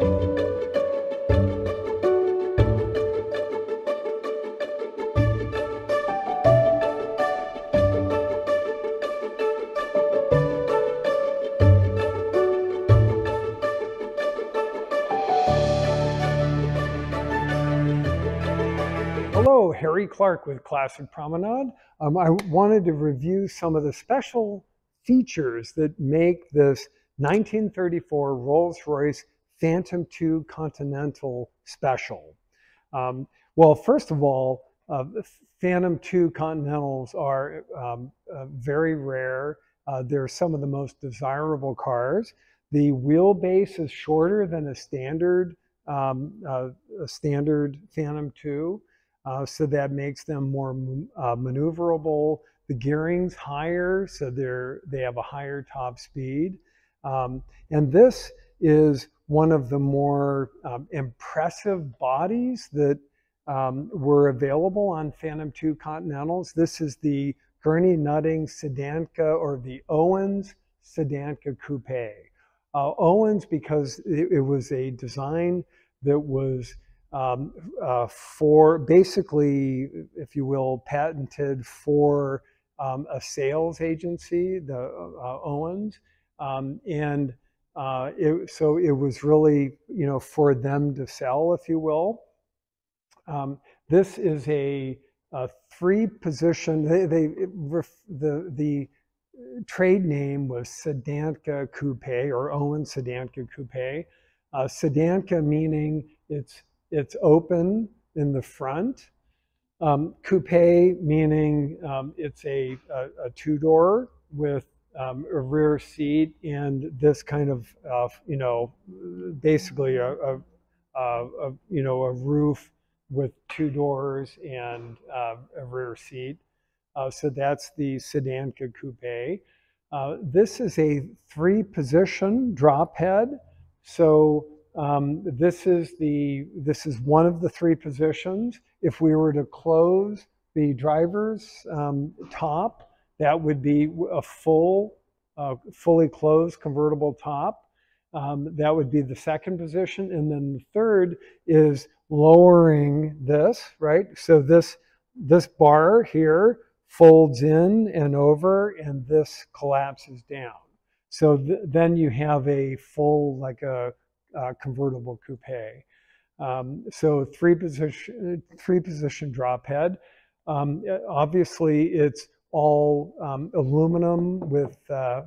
Hello, Harry Clark with Classic Promenade. I wanted to review some of the special features that make this 1934 Rolls-Royce Phantom II Continental special. Well, first of all, Phantom II Continentals are very rare. They're some of the most desirable cars. The wheelbase is shorter than a standard Phantom II. So that makes them more maneuverable. The gearing's higher, so they have a higher top speed. And this is one of the more impressive bodies that were available on Phantom II Continentals. This is the Gurney nutting Sedanca, or the Owens Sedanca Coupe. Owens because it was a design that was for basically, if you will, patented for a sales agency, the Owens, so it was really, you know, for them to sell, if you will. This is a three-position. The trade name was Sedanca Coupe, or Owens Sedanca Coupe. Sedanca meaning it's open in the front. Coupe meaning it's a two-door with a rear seat and this kind of, you know, basically a roof with two doors and a rear seat. So that's the Sedanca Coupe. This is a three-position drop head. So this is one of the three positions. If we were to close the driver's top, that would be a fully closed convertible top. That would be the second position. And then the third is lowering this, right? So this bar here folds in and over, and this collapses down. So then you have a full, like a convertible coupe. So three position drop head. Obviously, it's all aluminum with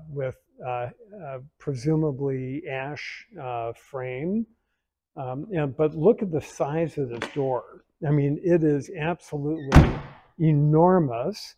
presumably ash frame. But look at the size of this door. I mean, it is absolutely enormous.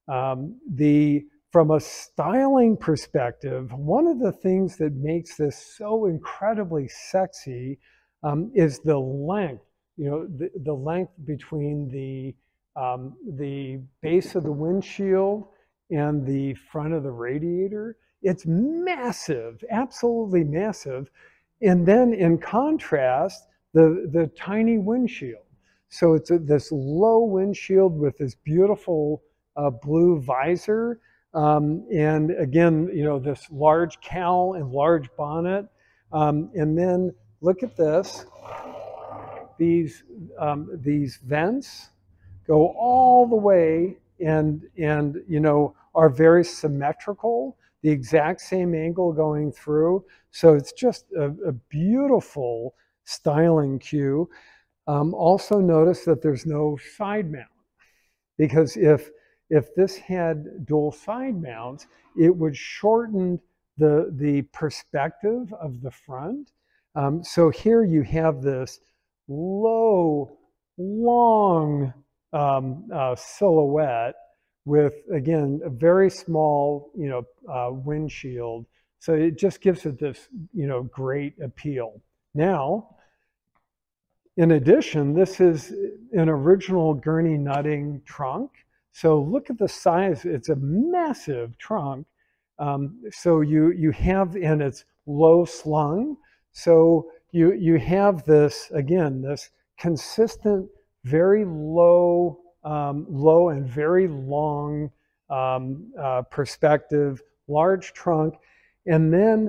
From a styling perspective, one of the things that makes this so incredibly sexy is the length. You know, the length between the base of the windshield and the front of the radiator. It's massive, absolutely massive. And then in contrast, the tiny windshield. So it's this low windshield with this beautiful blue visor. And again, you know, this large cowl and large bonnet. And then look at this. These vents go all the way and you know, are very symmetrical, the exact same angle going through. So it's just a beautiful styling cue. Also notice that there's no side mount, because if this had dual side mounts, it would shorten the perspective of the front. So here you have this low, long silhouette with, again, a very small, you know, windshield. So it just gives it this, you know, great appeal. Now, in addition, this is an original Gurney nutting trunk. So look at the size. It's a massive trunk. So you have, and it's low slung. So you have this, again, this consistent, very low and very long perspective, large trunk. And then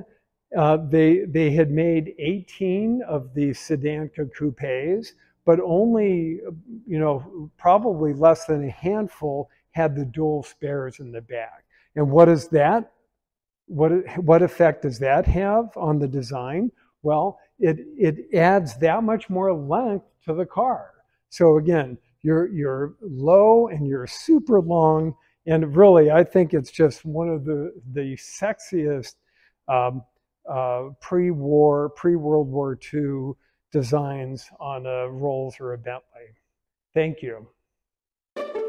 They had made 18 of the Sedanca Coupes, but only, probably less than a handful had the dual spares in the back. And what is that? What effect does that have on the design? Well, it adds that much more length to the car. So again, you're low and you're super long, and really, I think it's just one of the sexiest pre-World War II designs on a Rolls or a Bentley. Thank you.